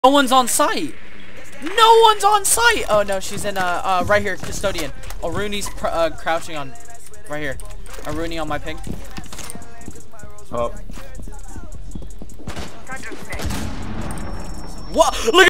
No one's on site. No one's on site. Oh no, she's in right here, custodian. Aruni's crouching on right here. Aruni on my ping. Oh. What? Look.